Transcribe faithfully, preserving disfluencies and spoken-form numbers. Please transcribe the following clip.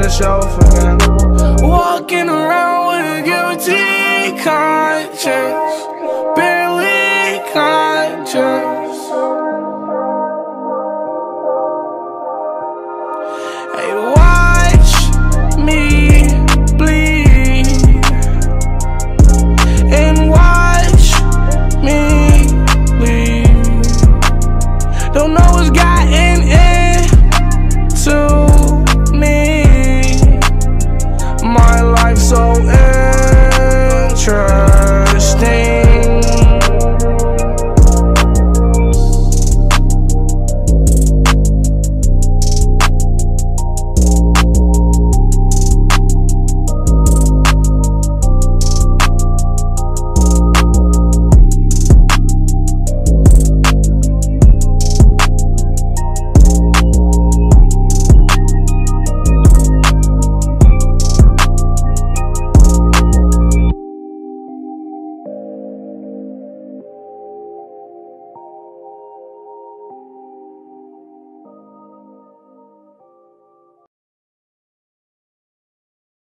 shelf again. Walking around with a guilty conscience, barely conscious. Hey, watch me bleed and watch me bleed. Don't know what's gotten into me. My life so